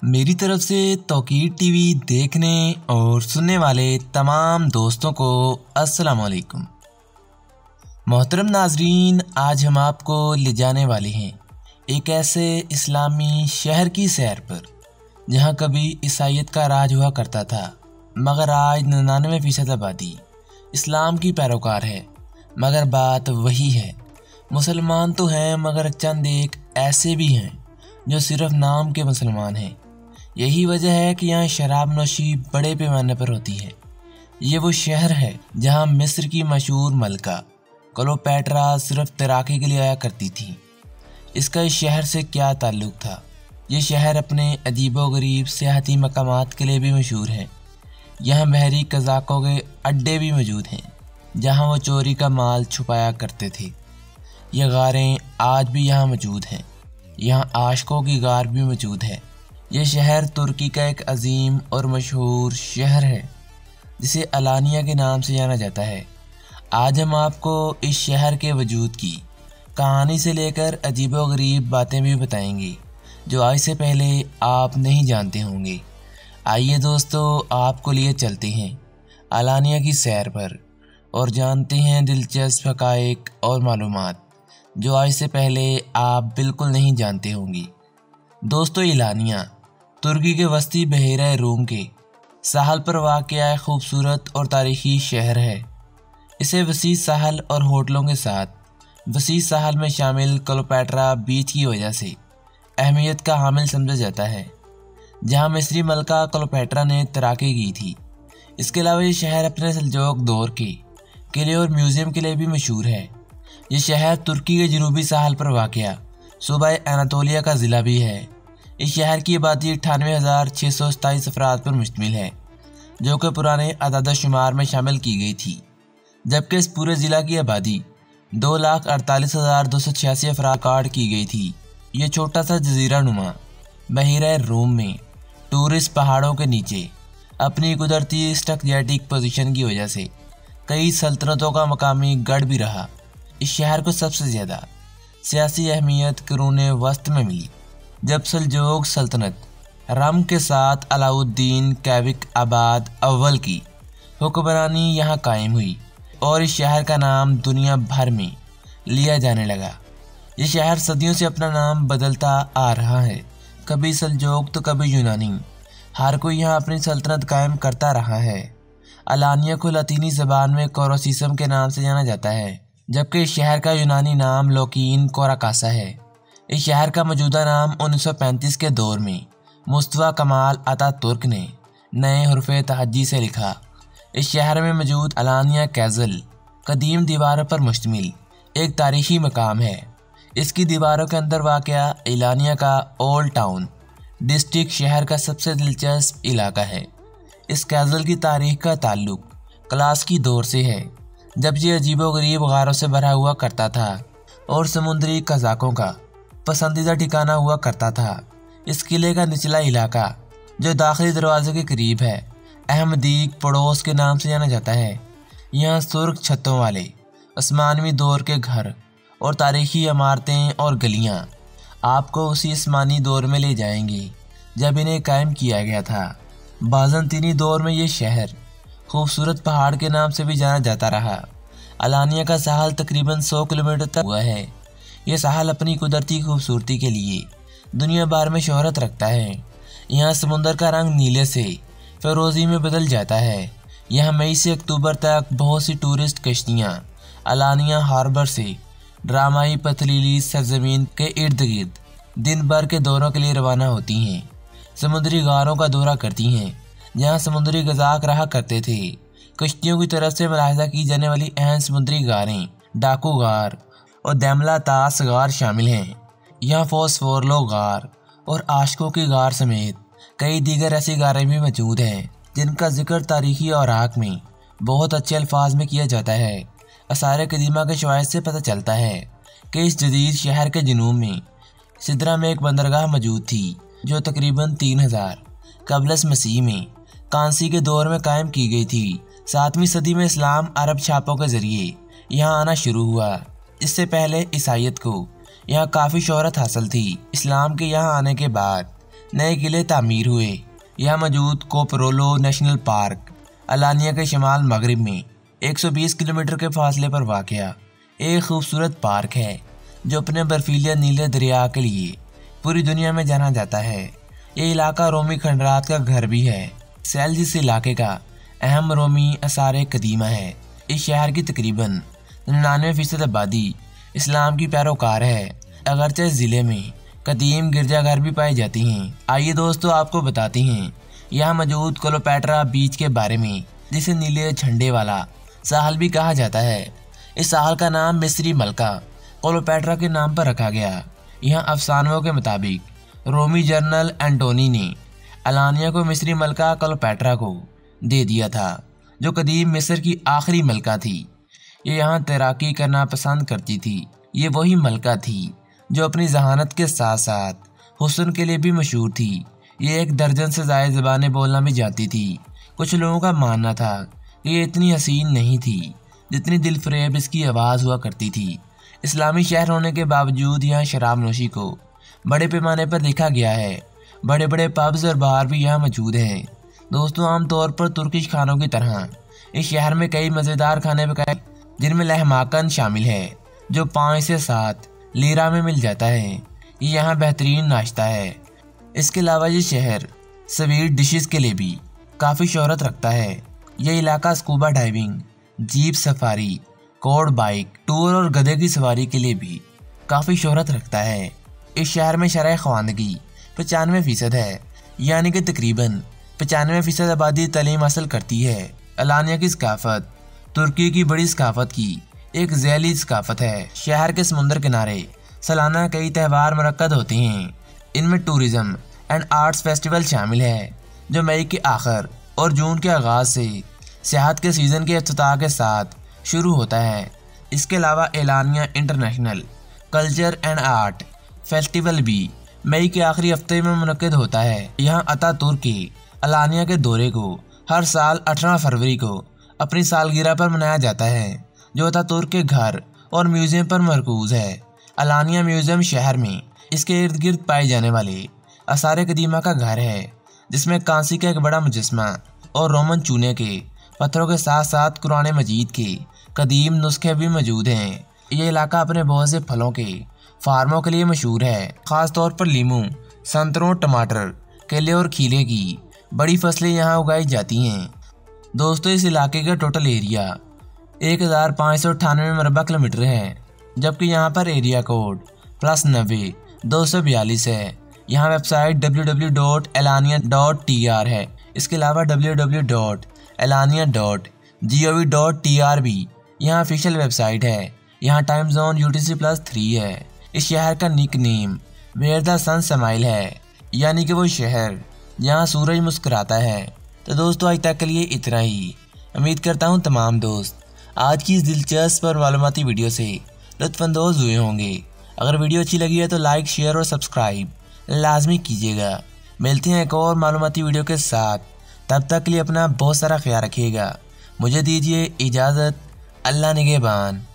मेरी तरफ से तौकीर टीवी देखने और सुनने वाले तमाम दोस्तों को अस्सलाम वालेकुम। मोहतरम नाजरीन, आज हम आपको ले जाने वाले हैं एक ऐसे इस्लामी शहर की सैर पर जहां कभी ईसाईयत का राज हुआ करता था, मगर आज 99% आबादी इस्लाम की पैरोकार है। मगर बात वही है, मुसलमान तो हैं मगर चंद एक ऐसे भी हैं जो सिर्फ नाम के मुसलमान हैं। यही वजह है कि यहाँ शराब नोशी बड़े पैमाने पर होती है। ये वो शहर है जहाँ मिस्र की मशहूर मलका क्लोपेट्रा सिर्फ तैराकी के लिए आया करती थी। इसका इस शहर से क्या ताल्लुक था? ये शहर अपने अजीबोगरीब सियाहती मकामात के लिए भी मशहूर है। यहाँ बहरी कज़ाकों के अड्डे भी मौजूद हैं जहाँ वो चोरी का माल छुपाया करते थे। ये गारें आज भी यहाँ मौजूद हैं। यहाँ आशिकों की गार भी मौजूद है। ये शहर तुर्की का एक अजीम और मशहूर शहर है जिसे अलानिया के नाम से जाना जाता है। आज हम आपको इस शहर के वजूद की कहानी से लेकर अजीबोगरीब बातें भी बताएंगे जो आज से पहले आप नहीं जानते होंगे। आइए दोस्तों, आपको लिए चलते हैं अलानिया की सैर पर और जानते हैं दिलचस्प हक़ाइक़ और मालूमात जो आज से पहले आप बिल्कुल नहीं जानते होंगे। दोस्तों, अलानिया तुर्की के वस्ती बहेरा रूम के साहल पर वाक़या खूबसूरत और तारीख़ी शहर है। इसे वसी साहल और होटलों के साथ वसी साहल में शामिल क्लोपेट्रा बीच की वजह से अहमियत का हामिल समझा जाता है, जहां मिस्री मलका क्लोपेट्रा ने तैराकी की थी। इसके अलावा ये शहर अपने सल्जूक़ दौर के किले और म्यूज़ियम के लिए भी मशहूर है। ये शहर तुर्की के जनूबी साहल पर वाक़या सूबा एनातोलिया का ज़िला भी है। इस शहर की आबादी 98,627 अफराद पर मुश्तमिल है, जो कि पुराने अदाद शुमार में शामिल की गई थी, जबकि इस पूरे ज़िला की आबादी 2,48,286 अफराद रिकॉर्ड की गई थी। ये छोटा सा जजीरा नुमा बहीरा रूम में टूरिस्ट पहाड़ों के नीचे अपनी कुदरती स्ट्रैटेजिक पोजीशन की वजह से कई सल्तनतों का मकामी गढ़ भी रहा। इस शहर को सबसे ज़्यादा सियासी अहमियत क़ुरून वस्त में मिली जब सल्जूक़ सल्तनत रम के साथ अलाउद्दीन कैबिक आबाद अव्वल की हुक्मरानी यहाँ कायम हुई और इस शहर का नाम दुनिया भर में लिया जाने लगा। ये शहर सदियों से अपना नाम बदलता आ रहा है, कभी सल्जूक़ तो कभी यूनानी। हर कोई यहाँ अपनी सल्तनत कायम करता रहा है। अलानिया को लतीनी ज़बान में कोरोसिसम के नाम से जाना जाता है, जबकि इस शहर का यूनानी नाम लोकीन कोराकासा है। इस शहर का मौजूदा नाम 1935 के दौर में मुस्तफ़ा कमाल अतातुर्क ने नए हुर्फ़े तहज्जी से लिखा। इस शहर में मौजूद अलानिया कैज़ल कदीम दीवारों पर मुश्तमिल एक तारीख़ी मकाम है। इसकी दीवारों के अंदर वाक़या अलानिया का ओल्ड टाउन डिस्ट्रिक्ट शहर का सबसे दिलचस्प इलाका है। इस कैज़ल की तारीख़ का ताल्लुक क्लासिकी दौर से है, जब ये अजीबोगरीब गारों से भरा हुआ करता था और समुद्री कज़ाकों का पसंदीदा ठिकाना हुआ करता था। इस किले का निचला इलाका जो दाखिली दरवाजे के करीब है अहमदीक पड़ोस के नाम से जाना जाता है। यहाँ सुर्ख छतों वाले आसमानवी दौर के घर और तारीख़ी इमारतें और गलियाँ आपको उसी आसमानी दौर में ले जाएंगी जब इन्हें कायम किया गया था। बाज़ंतीनी दौर में ये शहर खूबसूरत पहाड़ के नाम से भी जाना जाता रहा। अलानिया का साहल तकरीबन 100 किलोमीटर तक हुआ है। यह साहल अपनी कुदरती खूबसूरती के लिए दुनिया भर में शोहरत रखता है। यहाँ समुंदर का रंग नीले से फ़िरोज़ी में बदल जाता है। यहाँ मई से अक्टूबर तक बहुत सी टूरिस्ट कश्तियाँ अलानिया हार्बर से ड्रामाई पथरीली सरजमीन के इर्द गिर्द दिन भर के दौरों के लिए रवाना होती हैं। समुद्री गारों का दौरा करती हैं जहाँ समुद्री गज़ाक रहा करते थे। कश्तियों की तरफ से मुलाहिज़ा की जाने वाली अहम समुद्री गारें डाकू गार और दैमला तास गार शामिल हैं। यहाँ फॉस्फोरलो गार और आशिकों की गार समेत कई दीगर ऐसी गारें भी मौजूद हैं जिनका जिक्र तारीख़ी औराक में बहुत अच्छे अल्फाज में किया जाता है। आसार कदीमा के शवाहिद से पता चलता है कि इस जदीद शहर के जनूब में सिदरा में एक बंदरगाह मौजूद थी जो तकरीबन 3000 क़ब्ल मसीह में कांसी के दौर में कायम की गई थी। 7वीं सदी में इस्लाम अरब छापों के ज़रिए यहाँ आना शुरू हुआ। इससे पहले ईसाईयत को यहाँ काफ़ी शोहरत हासिल थी। इस्लाम के यहाँ आने के बाद नए किले तामीर हुए। यहाँ मौजूद कोपरोलो नेशनल पार्क अलानिया के शिमाल मगरिब में 120 किलोमीटर के फासले पर वाक़या एक खूबसूरत पार्क है जो अपने बर्फीले नीले दरिया के लिए पूरी दुनिया में जाना जाता है। ये इलाका रोमी खंडरात का घर भी है। सेल जिस इलाके का अहम रोमी आसार कदीमा है। इस शहर की तकरीबन 99% आबादी इस्लाम की पैरोकार है, अगरचे इस ज़िले में कदीम गिरजाघर भी पाई जाती हैं। आइए दोस्तों आपको बताते हैं यहाँ मौजूद क्लोपेट्रा बीच के बारे में, जिसे नीले झंडे वाला साहल भी कहा जाता है। इस साहल का नाम मिस्री मलका क्लोपेट्रा के नाम पर रखा गया। यहाँ अफसानों के मुताबिक रोमी जनरल एंटोनी ने अलानिया को मिस्री मलका क्लोपेट्रा को दे दिया था, जो कदीम मिस्र की आखिरी मलका थी। ये यहाँ तैराकी करना पसंद करती थी। ये वही मलका थी जो अपनी जहानत के साथ साथ हुस्न के लिए भी मशहूर थी। ये 1 दर्जन से ज़्यादा ज़बानें बोलना भी जानती थी। कुछ लोगों का मानना था कि ये इतनी हसीन नहीं थी जितनी दिलफरेब इसकी आवाज़ हुआ करती थी। इस्लामी शहर होने के बावजूद यहाँ शराब नोशी को बड़े पैमाने पर देखा गया है। बड़े बड़े पब्स और बार भी यहाँ मौजूद हैं। दोस्तों, आमतौर पर तुर्किश खानों की तरह इस शहर में कई मज़ेदार खाने पकाए, जिनमें लहमाकन शामिल है जो 5 से 7 लीरा में मिल जाता है। ये यहाँ बेहतरीन नाश्ता है। इसके अलावा ये शहर स्वीट डिशेस के लिए भी काफ़ी शोहरत रखता है। यह इलाका scuba diving, jeep safari, quad bike tour और गधे की सवारी के लिए भी काफ़ी शोहरत रखता है। इस शहर में शरह ख़वानगी 95% है, यानी कि तकरीबन 95% आबादी तालीम हासिल करती है। अलानिया की सकाफत तुर्की की बड़ी सकाफत की एक झैली सकाफत है। शहर के समुंदर किनारे सालाना कई त्यौहार मुनक्कद होते हैं। इनमें टूरिज़्म एंड आर्ट्स फेस्टिवल शामिल है, जो मई के आखिर और जून के आगाज़ से सियाहत के सीज़न के इफ्तिताह के साथ शुरू होता है। इसके अलावा Alanya international culture and art festival भी मई के आखिरी हफ्ते में मुनक्किद होता है। यहाँ अतातुर्क के अलानिया के दौरे को हर साल 18 फरवरी को अपनी सालगिरह पर मनाया जाता है, जो अतातुर्क के घर और म्यूज़ियम पर मरकूज़ है। अलानिया म्यूज़ियम शहर में इसके इर्द गिर्द पाए जाने वाले आसार कदीमा का घर है, जिसमें कांसी का एक बड़ा मुजस्मा और रोमन चूने के पत्थरों के साथ साथ कुरान मजीद के कदीम नुस्खे भी मौजूद हैं। ये इलाका अपने बहुत से फलों के फार्मों के लिए मशहूर है। ख़ास तौर पर लीमू, संतरों, टमाटर, केले और खीले की बड़ी फसलें यहाँ उगाई जाती हैं। दोस्तों, इस इलाके का टोटल एरिया 1598 मरबा किलोमीटर है, जबकि यहाँ पर एरिया कोड +90 242 है। यहाँ वेबसाइट www.elania.tr है। इसके अलावा www.elania.gov.tr भी यहाँ ऑफिशियल वेबसाइट है। यहाँ टाइम जोन UTC+3 है। इस शहर का nickname where the sun smile है, यानी कि वो शहर जहाँ सूरज मुस्कुराता है। तो दोस्तों, आज तक के लिए इतना ही। उम्मीद करता हूँ तमाम दोस्त आज की इस दिलचस्प और मालूमाती वीडियो से लुत्फ़अंदोज़ हुए होंगे। अगर वीडियो अच्छी लगी है तो लाइक, शेयर और सब्सक्राइब लाजमी कीजिएगा। मिलते हैं एक और मालूमाती वीडियो के साथ। तब तक के लिए अपना बहुत सारा ख्याल रखिएगा। मुझे दीजिए इजाज़त। अल्लाह निगहबान।